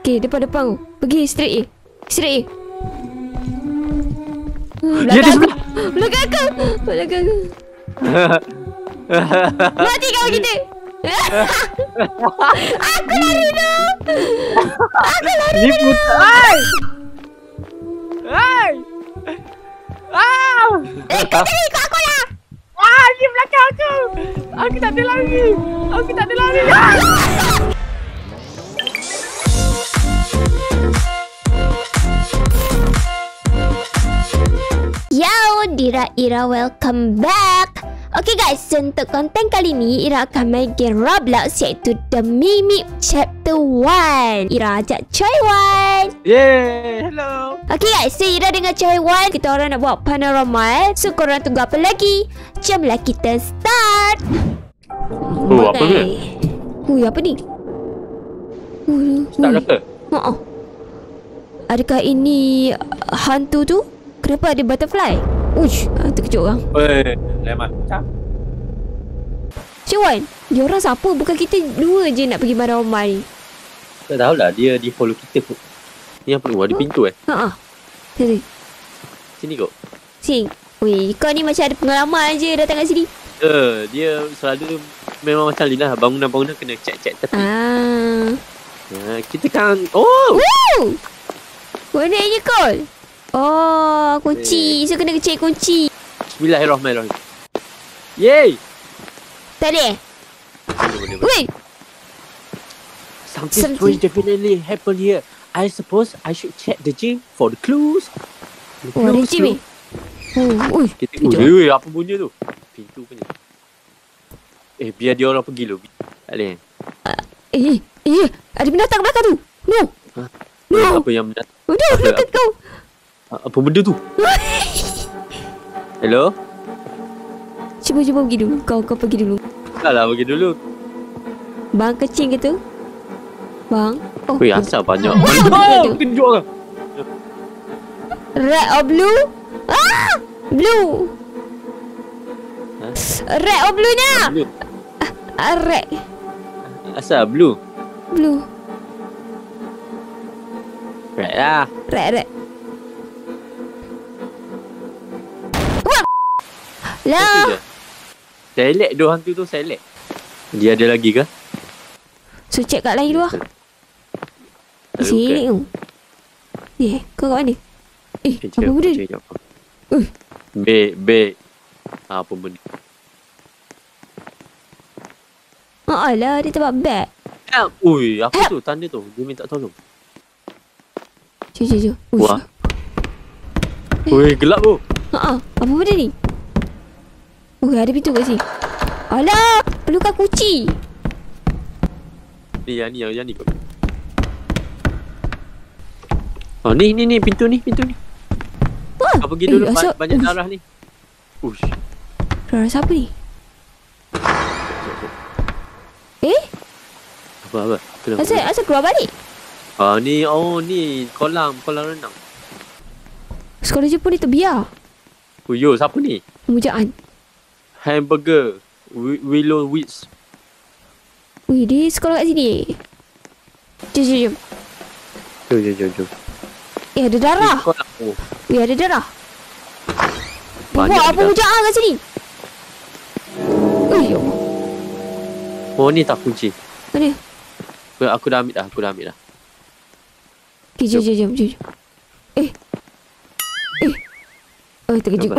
Okay, depan-depan. Pergi straight A. Straight A. Dia di sebelah. Belakang aku. Belakang aku. Mati kau kita. Aku lari dulu. Aku lari Ni dulu. putai. Hai. Kau tadi ikut aku lah. Di belakang aku. Aku tak ada lari. Aku tak ada lari. Yo, Ira welcome back. Okay guys, untuk konten kali ni Ira akan main game Roblox iaitu The Mimic Chapter 1. Ira ajak Choi Wan. Yeay, hello. Okay guys, so Ira dengan Choi Wan kita orang nak buat panorama. So korang tunggu apa lagi? Jomlah kita start. Oh, apa ni? Apa ni? Tak kata. Adakah ini hantu tu? Kenapa ada butterfly? Uish, terkejut orang. Weh, lain macam. Cik Wan, dia orang siapa? Bukan kita dua je nak pergi marah-marah ni. Tak tahulah, dia di follow kita pun. Ni apa ni? Ada pintu Sini. Sini kok. Sini. Weh, kau ni macam ada pengalaman je datang kat sini. Dia selalu memang macam ni lah. Bangunan-bangunan kena cek-cek tepi. Kita kan... Oh! Woo! Warnanya kau. Oh, kunci. So kena cek kunci. Bismillahirrahmanirrahim. Yeay! Tak ada eh? Boleh. Weh! Something strange definitely happen here. I suppose I should check the gym for the clues. Oh, ada gym eh? Ui. Kita tengok. Apa bunyi tu? Pintu punya. Biar dia orang pergi dulu. Tak boleh. Ada binatang belakang tu. No. Apa yang binatang? Udah, belakang kau. Apa benda tu? Hello? Cuba pergi dulu. Kau pergi dulu. Tak lah, pergi dulu. Bang kecil ke tu? Bang. Oh. Weh, asal banyak. Kejut orang. Red or blue? Blue. Red or blue nya? Blue. Red. Asal blue? Blue. Red lah. Red. Lah. Selek dua hantu tu, selek. Dia ada lagi ke? So check kat lain dulu lah. Selek tu. Kau kat mana? Apa benda ni? Beg. Apa benda? Alah, dia tempat beg. Ui, apa tu? Tanda tu. Dia minta tolong. Jom. Wah. Ui, gelap tu. Apa benda ni? Ada pintu kat sini. Alah, perlukan kunci. Ni, yang ni kot. Ni, pintu ni. Kau pergi dulu, banyak darah ni. Ush. Darah siapa ni? Apa? Kenapa? Asal keluar balik? Ni kolam renang. Sekolah Jepun ni terbiar. Yo, siapa ni? Pemujaan. Hamburger Willow Wheats. Wih, dia sekolah kat sini. Jom. Jom. Ada darah. Wih, ada darah. Apa pemujaan kat sini? Oh, ni tak kunci. Mana? Aku dah ambil dah. Okay, jom. Terkejut.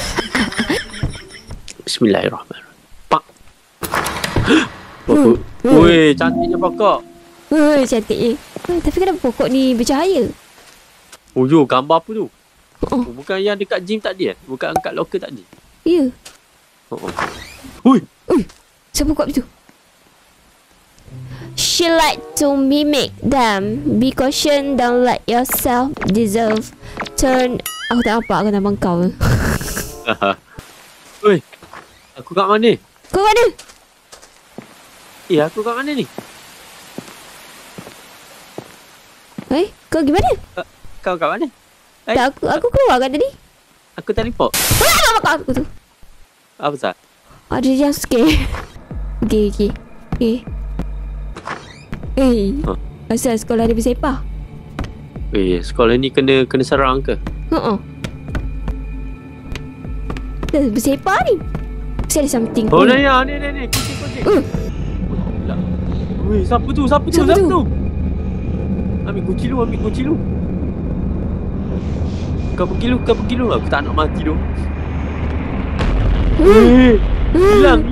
Bismillahirrahmanirrahim. Pak. Pokok. Weh, cantiknya pokok. Cantiknya. Tapi kenapa pokok ni bercahaya? Yo, gambar apa tu? Bukan yang dekat gym tadi Bukan angkat locker tadi. Ya. Ui. Siapa buat begitu? She like to mimic them. Be caution, don't let yourself deserve. Turn. Aku tak nampak kan abang kau. Oi. Aku kat mana? Kau mana? Aku kat mana ni? Kau gimana? Kau kat mana? Tak, aku keluar kan tadi. Aku teleport. Apa aku tu? Apa sah? Ada jump scare. Okay. Asal sekolah dia bersepah? Sekolah ni kena serang ke? Dah bersepah ni. Mesti ada something. Oh, Naya, ni. Kucing. Weh, siapa tu? Ambil kunci lu. Kau pergi lu. Aku tak nak mati tu. Hilang.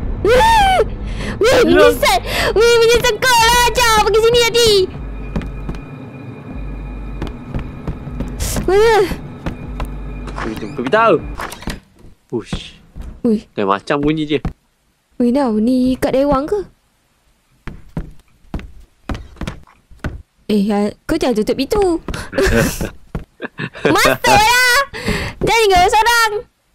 Menyesal kau lah. Jom pergi sini tadi. Mana? Kau beritahu. Ush. Dah macam bunyi dia. Ni kat dewang ke? Kau jangan tutup pintu. Masuklah. Jangan tinggal seorang.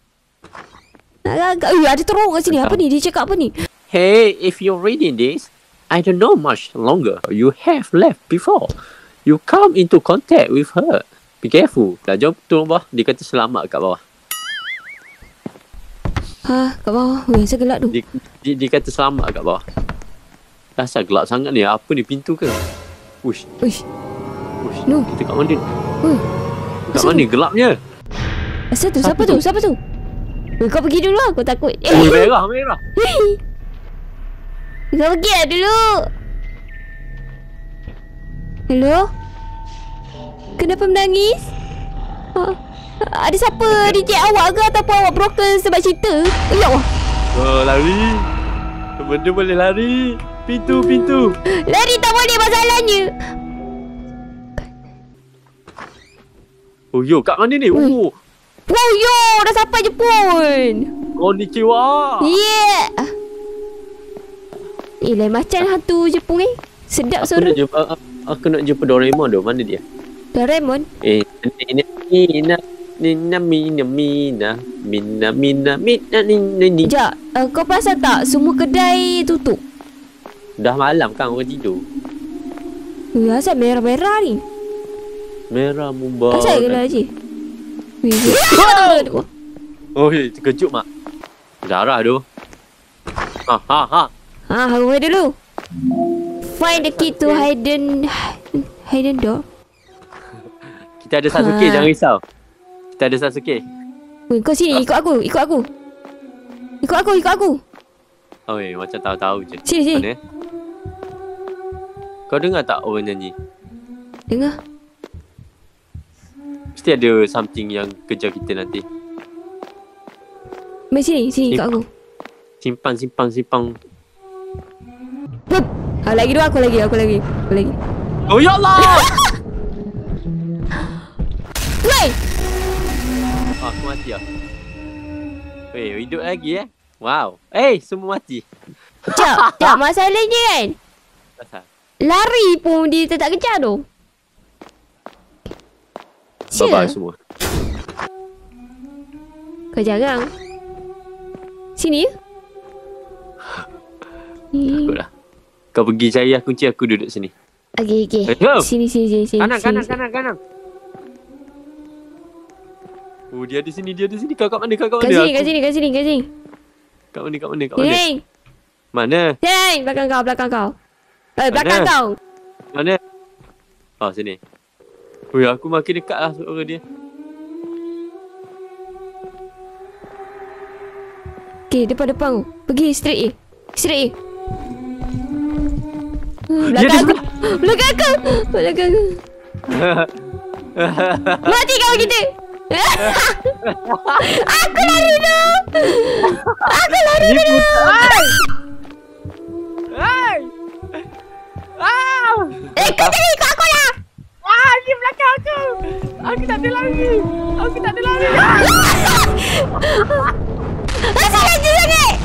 Ada teruk kat sini. Apa ni? Dia cakap apa ni? Hey, if you're reading this, I don't know much longer. You have left before. You come into contact with her. Be careful. Dah jom turun bawah. Dia kata selamat kat bawah. Kat bawah. Asal gelap tu. Dia kata selamat kat bawah. Asal gelap sangat ni. Apa ni, pintu ke? Ush. No. Kita kat mana ni? Kat mana gelapnya? Asal tu? Siapa tu? Kau pergi dulu. Aku takut. Merah. Kau pergi lah dulu. Hello? Kenapa menangis? Ada siapa reject awak ke ataupun awak broken sebab cerita? Ya Allah. Lari. Benda boleh lari. Pintu. Lari tak boleh masalahnya. Kat mana ni? Dah sampai je pun. Konnichiwa. Yeah. Lain macam hantu Jepun Sedap suara. Aku nak jumpa Doraemon tu. Mana dia? Doraemon? Mina. Sekejap, kau perasan tak semua kedai tutup? Dah malam kan, orang tidur. Asal merah-merah ni? Merah mumbah. Asal gelap je? Terkejut mak. Darah tu. Hurry dulu. Find the key to hidden door. Kita ada Sasuke, jangan risau. Kita ada Sasuke. Kau sini, ikut aku. Macam tahu-tahu je. Sini. Mana? Kau dengar tak orang nyanyi? Dengar. Mesti ada something yang kejar kita nanti. Mari sini ikut aku. Simpang. Lagi dua, aku lagi. Oh ya Allah! Weh! Aku mati lah. Hidup lagi Wow. Semua mati. Sekejap, masalahnya kan? Asal? Lari pun dia tak kejar tu. Bye-bye semua. Kau jangan. Sini. Takutlah. Kau pergi cari kunci, aku duduk sini. Okey. Sini. Kanan. Dia ada sini. Kau kat mana? Kat sini. Kat mana? Hei. Mana? Hei, belakang kau. Belakang kau. Mana? Sini. Aku makin dekat lah suara dia. Okey, depan. Pergi straight. Belakang aku. Mati kau kita. Aku lari dulu. Kau tadi ikut aku lah. Di belakang aku. Aku tak ada lari. Asal laju sangat.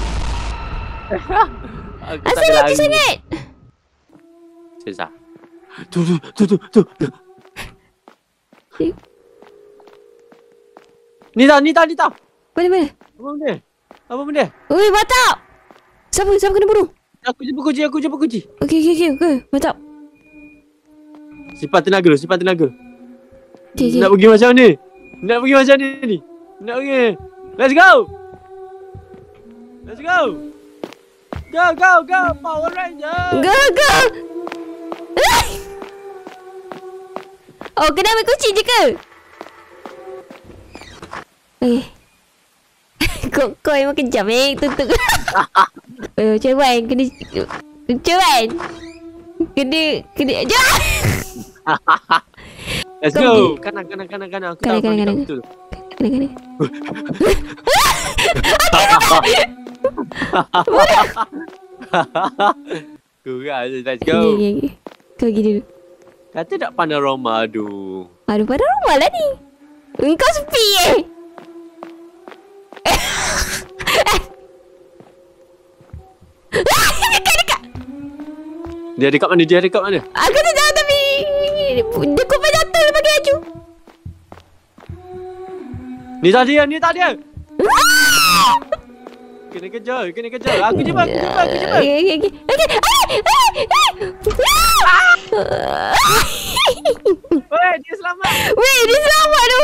Cesar. Tu. Ni tak. Mana? Apa benda? Oi, mantap. Siapa kena bunuh? Aku jumpa kunci. Okey. Mantap. Simpan tenaga. Okay. Nak pergi macam ni? Nak pergi. Let's go. Go. Power Ranger. Go. Oh, kena ambil kunci je ke? Kau memang kejam tutup. Cewan kena Cewan kena jangan. Let's go. Kanan. Aku tahu Kanan. betul. Kanan. Kurang. Let's go. Okay. Kau pergi dulu. Kata tak panorama, aduh. Aduh, pada rumah lah ni. Engkau sepi Dekat. Dia dekat mana? Aku tak tahu tapi dia kupas jatuh dia pakai baju. Ni tak dia. Kena kejar. Aku jumpa. Okay. Weh, dia selamat tu.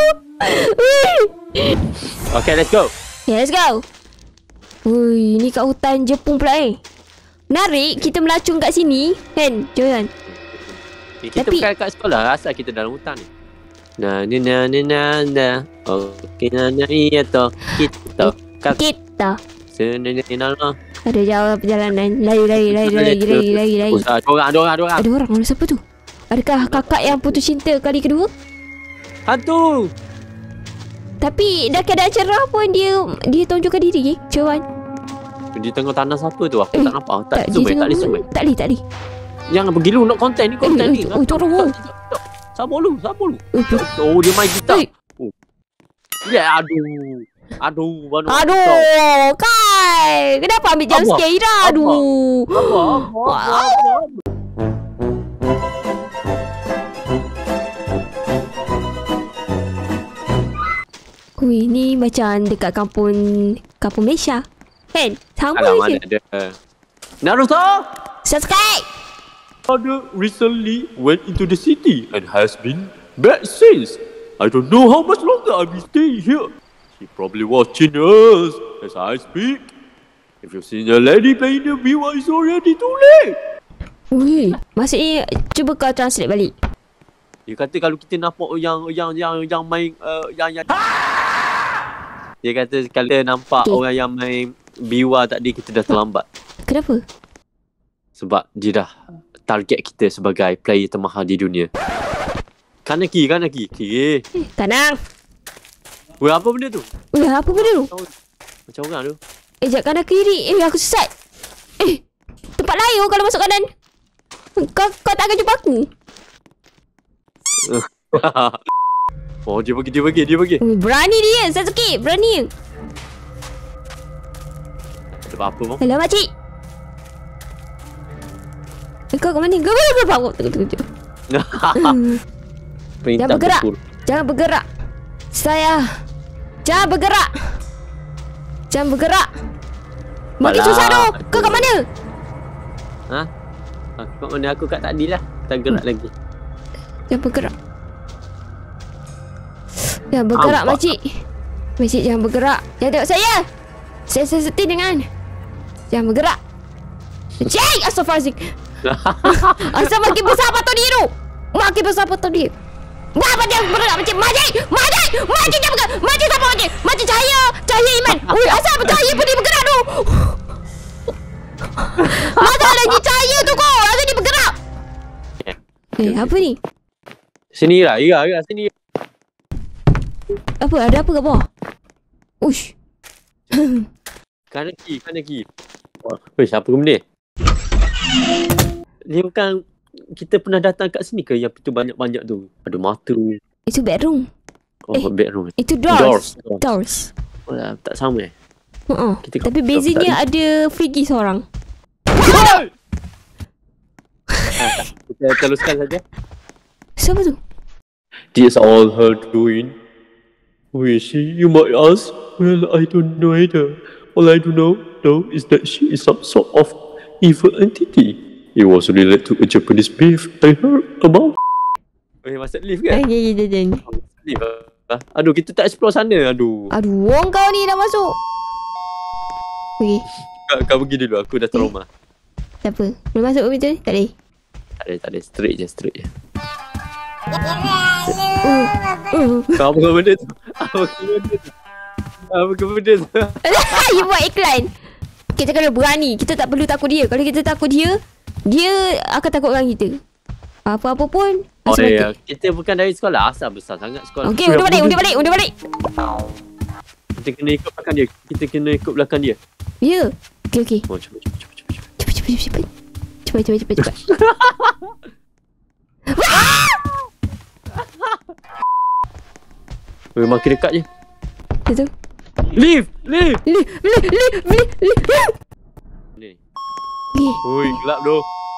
Okay, let's go. Okay, let's go. Ui, ni kat hutan Jepun pula Menarik kita melacung kat sini kan, Johan. Kita Tapi- bukan kat sekolah, asal kita dalam hutan ni. Na. Okay, iya toh. Kita Senena. ada jauh perjalanan. Lari. Usah dua orang. Ada orang siapa tu? Adakah kakak yang putus cinta kali kedua? Hantu. Tapi dah keadaan cerah pun dia tunjukkan diri Johan. Di tengah tanah siapa tu? Aku tak nampak. Tak dia zoom tengah- tak boleh zoom. Tak boleh. Jangan pergi lu nak konten ni. Tolong. Sabar lu. Oh, dia main gitar. Eh. Ya, aduh. Aduh, Kai. Kenapa ambil jam Apa? scare Ira? Aduh. Apa? Ui, ni macam dekat kampung Malaysia. Kan? Sama Alamak, je. ada. Naruto! Subscribe. Father recently went into the city and has been back since. I don't know how much longer I'll be staying here. She probably watching us as I speak. If you've seen a lady playing the biwa, it's already too late. Ui, maksudnya cuba kau translate balik. Dia kata kalau kita nampak yang main yang dia kata kalau kita nampak orang yang main biwa tadi, kita dah terlambat. Kenapa? Sebab dia dah target kita sebagai player termahal di dunia. Kanan kiri. Kanan. Weh, apa benda tu? Ui, apa benda tu? Macam orang tu. Sekejap kanan kiri. Aku sesat. Tempat lain kalau masuk kanan. Kau tak akan jumpa aku. Oh, dia pergi. Ui, berani dia, Sasuke. Berani. Ada apa bang? Hello, makcik. Kau kat mana? Kau berapa? Tunggu. Perintah Jangan bergerak. betul. Jangan bergerak. Jangan bergerak. Makin Alah. susah tu. Kau kat mana? Ha? Aku kat mana? Aku kat tadi lah. Tak gerak lagi. Jangan bergerak. Jangan bergerak, Nampak. makcik. Makcik, jangan bergerak. Jangan tengok saya. Saya sensitif dengan. Jangan bergerak. Cik! Astaghfirullahaladzim. Asal makin besar patut dia tu. Makin besar patut dia. Kenapa dia bergerak, makcik? Makcik! Jangan bergerak. Makcik siapa, makcik? Makcik cahaya iman. Ui, asal cahaya pun dia bergerak tu. Masalahnya cahaya tu kau. Asal dia bergerak. Apa ni? Sini lah. Ira, sini. Apa? Ada apa kat bawah? Uish. Kanan kiri. Weh, siapa benda? Ni bukan kita pernah datang kat sini ke yang pintu banyak-banyak tu? Ada mata. Itu bedroom. Bedroom. Itu doors. Oh, tak sama Kita Tapi bezanya ada Friggy seorang. Kita teruskan saja. Siapa tu? This all her doing. Who is she? You might ask. Well, I don't know either. All I do know, though, is that she is some sort of evil entity. It was related to a Japanese beef I heard about. Masuk lift kan? Okay. Lift lah. Aduh, kita tak explore sana. Aduh, orang kau ni dah masuk. Okay. kau pergi dulu. Aku dah trauma. Tak apa. Boleh masuk ke pintu ni? Tak boleh. Tak ada. Straight je. Kau apa benda tu? Apa benda tu? You buat iklan. Kita kena berani. Kita tak perlu takut dia. Kalau kita takut dia, dia akan takut orang kita. Apa-apa pun. Oh ya, kita bukan dari sekolah. Asal besar sangat sekolah. Okey, undi balik. Kita kena ikut belakang dia. Ya. Okey. Oh, cepat. Cepat. Makin dekat je. Betul. Leave. Ni. Oi, gelap doh.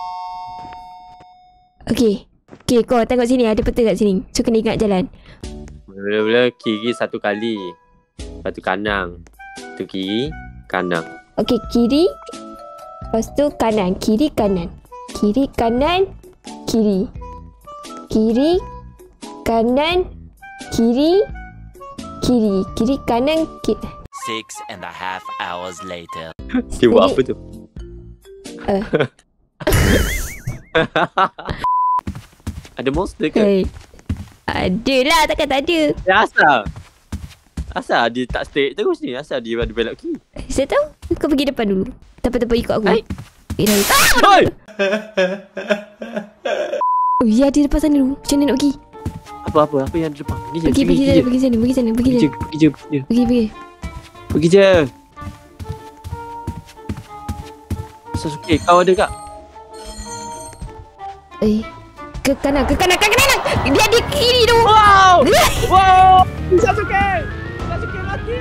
Okey, kau tengok sini. Ada peta kat sini. So, kena ingat jalan. Mula-mula kiri satu kali. Lepas tu kanan. Tu kiri, kanan. Okey, kiri. Lepas tu kanan. Kiri, kanan. Kiri, kanan. Kiri. Kiri, kanan. Kiri. Kiri, kanan. 6.5 hours later. Dia buat apa tu? Ada monster ke? Hey. Adalah, takkan tak ada. Asal dia tak stay terus ni? Asal dia ada belok kiri? Saya tahu. Kau pergi depan dulu. Tepat-tepat ikut aku. Oi! Oh ya, dia depan sana dulu. Macam mana nak pergi? Apa yang ada depan? Pergi sana. Pergi je. Sasuke, kau ada tak? Ke kanan. Dia di kiri tu. Wow! Sasuke mati.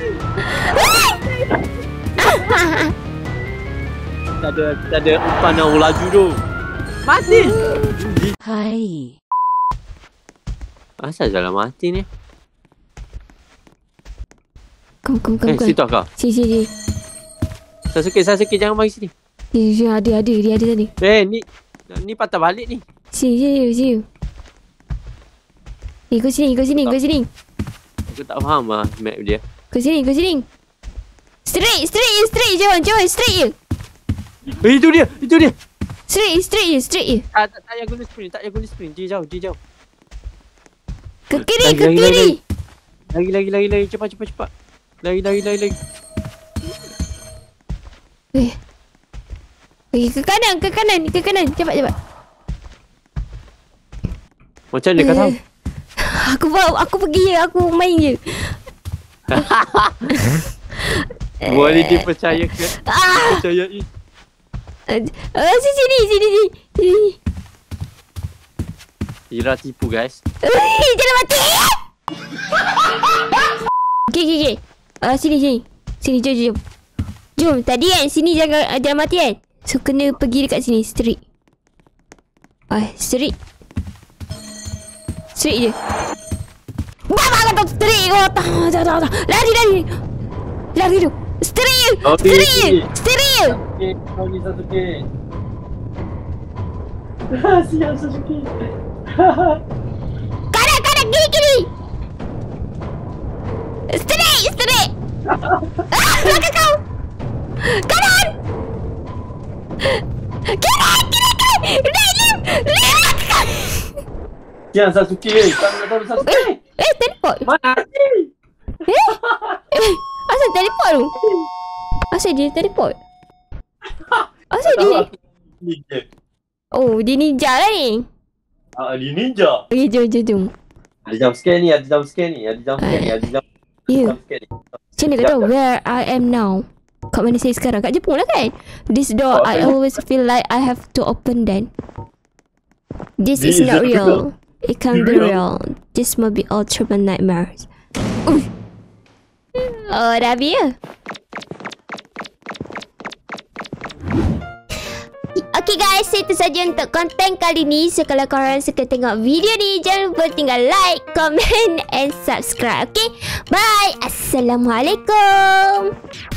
Kita ada umpan yang laju tu. Mati. Hai. Asal jalan mati ni? Kom. Situ kau. Sini. Sasuke jangan mari sini. Dia ada tadi. Ni patah balik ni. Sini. Kau sini. Aku tak faham lah map dia. Kau sini. Straight je. Straight je. Itu dia. Straight je. Tak payah guna sprint. Dia jauh. Ke kiri. Lagi. Cepat. Lagi. Ke kanan. Cepat. Macam mana kau tahu? Aku pergi je. Aku main je. Boleh dipercayakan. Percayai. Sini. Ira tipu guys. Jangan mati. Okay. Sini. Jom. Tadi kan sini jangan mati kan. So kena pergi dekat sini. Straight. Straight je. Bapak kata straight kau. Lari tu. Straight je. Sasuke. Siap Sasuke. Kanan, kiri. Straight. Belakang kau. Kanan. Kiri. Naik. Siap Sasuke. Tak nak tahu Sasuke. Teleport. Mati. Asal teleport tu? Asal dia teleport? Asal dia? Ninja. Oh, dia ninja lah ni. Dia ninja. Okay, jom. Ada jump scare ni. Ya. Macam mana kau tahu where I am now? Kat mana saya sekarang? Kat Jepun lah kan? This door, I always feel like I have to open then. This is not real. It can't be real. This must be ultimate nightmares. Oh, dah habis ya? Okay guys, itu saja untuk konten kali ni. So kalau korang suka tengok video ni, jangan lupa tinggal like, comment and subscribe. Okay, bye. Assalamualaikum.